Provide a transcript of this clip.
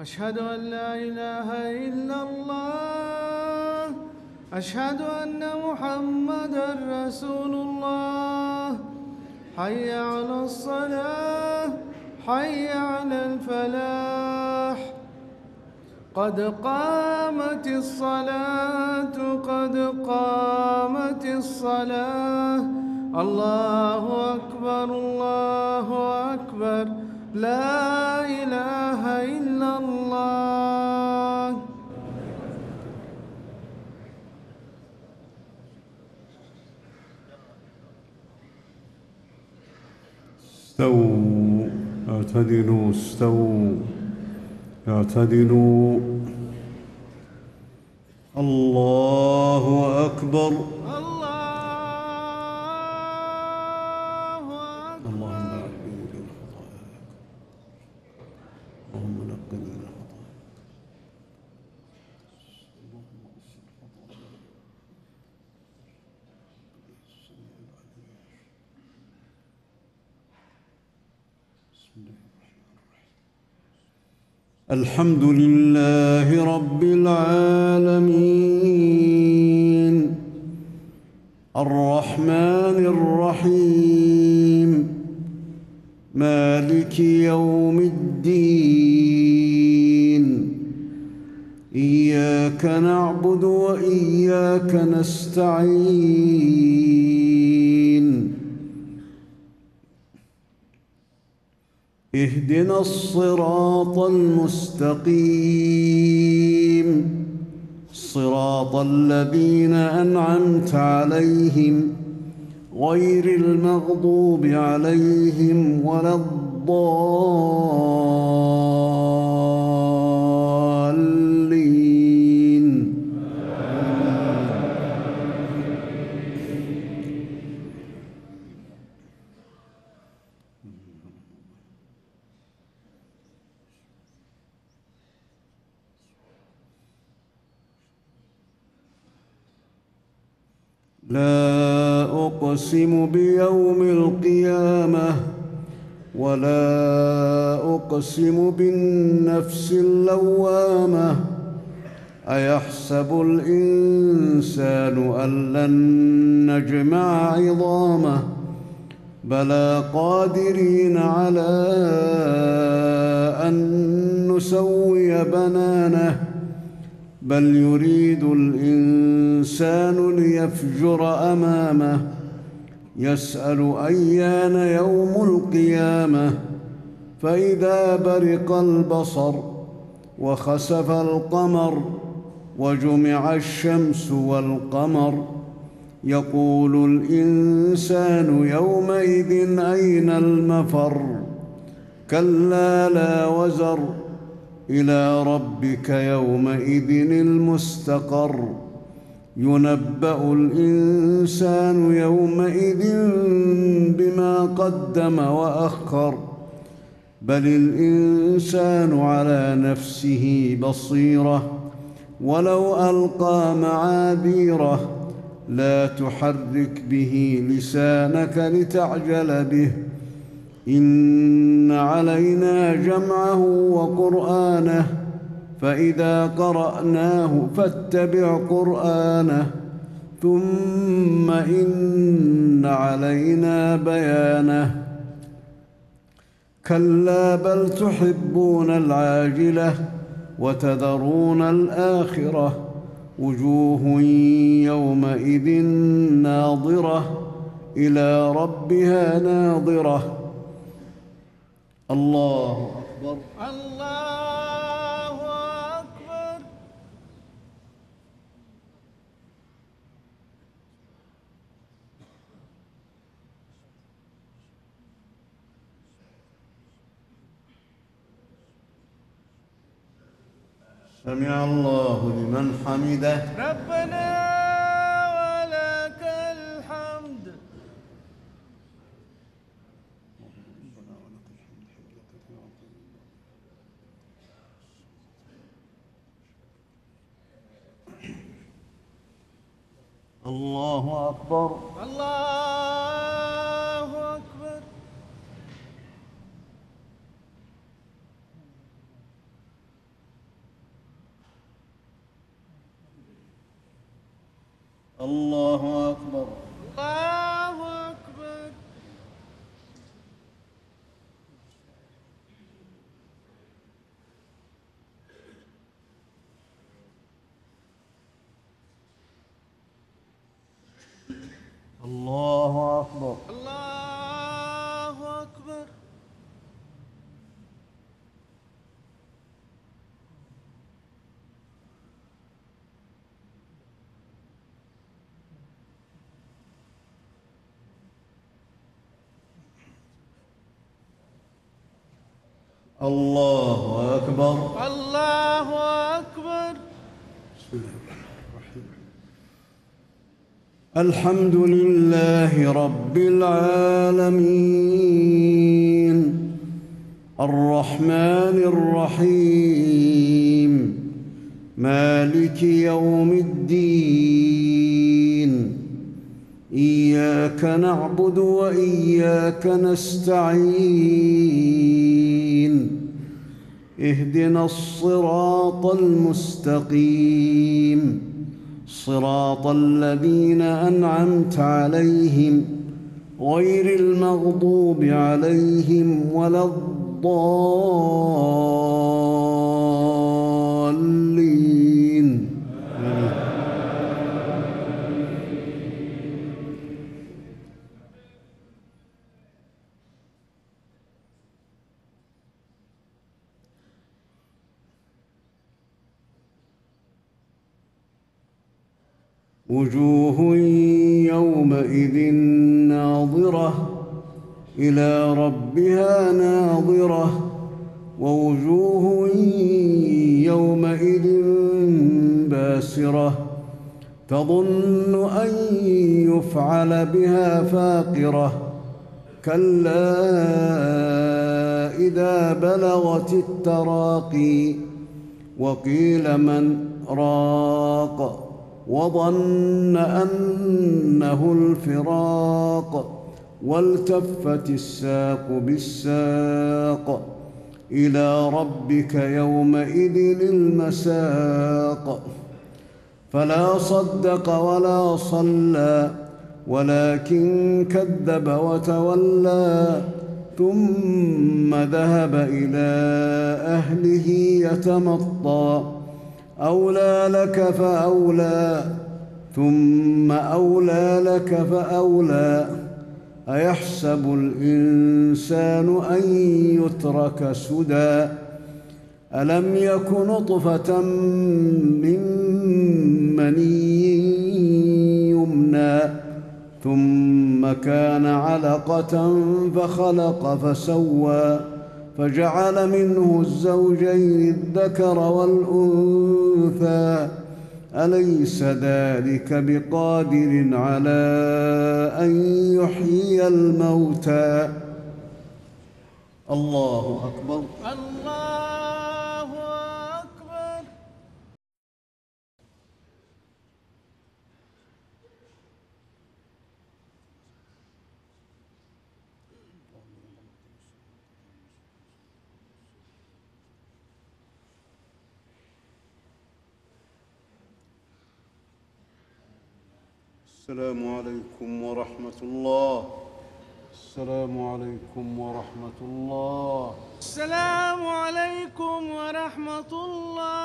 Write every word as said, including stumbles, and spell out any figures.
أشهد أن لا إله إلا الله. أشهد أن محمدًا رسول الله. حي على الصلاة، حي على الفلاح. قد قامت الصلاة، قد قامت الصلاة. الله أكبر، الله أكبر، لا إله إلا الله. استووا، اعتدلوا، استووا، اعتدلوا. الله أكبر. الله أكبر. اللهم نقنا من خطاياك، اللهم نقنا من خطاياك. الحمد لله رب العالمين، الرحمن الرحيم، مالك يوم الدين. إياك نعبد وإياك نستعين. اهدنا الصراط المستقيم، صراط الذين أنعمت عليهم غير المغضوب عليهم ولا الضالين. لا أقسم بيوم القيامة ولا أقسم بالنفس اللوامة. أيحسب الإنسان أن لن نجمع عظامه؟ بلى قادرين على أن نسوي بنانه. بل يريد الإنسان ليفجر أمامه. يسأل أيان يوم القيامة. فإذا برق البصر وخسف القمر وجمع الشمس والقمر يقول الإنسان يومئذ أين المفر. كلا لا وزر، إلى ربك يومئذ المستقر. ينبأ الإنسان يومئذ بما قدم وأخر. بل الإنسان على نفسه بصيرة ولو ألقى معاذيره. لا تحرك به لسانك لتعجل به. إن علينا جمعه وقرآنه، فإذا قرأناه فاتبع قرآنه. ثم إن علينا بيانه. كلا بل تحبون العاجلة وتذرون الآخرة. وجوه يومئذ ناظرة إلى ربها ناظرة. الله أكبر. الله أكبر. سمع الله لمن حمده. ربنا ولك الحمد. الله أكبر. الله أكبر. الله أكبر. الله أكبر. الله أكبر. الله أكبر. الله أكبر. الله أكبر. بسم الله الرحمن الرحيم. الحمد لله رب العالمين الرحمن الرحيم مالك يوم الدين إياك نعبد وإياك نستعين اهدنا الصراط المستقيم صراط الذين أنعمت عليهم غير المغضوب عليهم ولا الضالين. وجوه يومئذ ناظرة إلى ربها ناظرة ووجوه يومئذ باسرة تظن أن يفعل بها فاقرة كلا إذا بلغت التراقي وقيل من راق وظن أنه الفراق والتفت الساق بالساق إلى ربك يومئذ المساق فلا صدق ولا صلى ولكن كذب وتولى ثم ذهب إلى أهله يتمطى أولى لك فأولى ثم أولى لك فأولى أيحسب الإنسان أن يترك سدى ألم يك نطفة من مني يمنى ثم كان علقة فخلق فسوى فجعل منه الزوجين الذكر والأنثى أليس ذلك بقادر على أن يحيي الموتى. الله أكبر. الله أكبر. السلام عليكم ورحمة الله. السلام عليكم ورحمة الله. السلام عليكم ورحمة الله.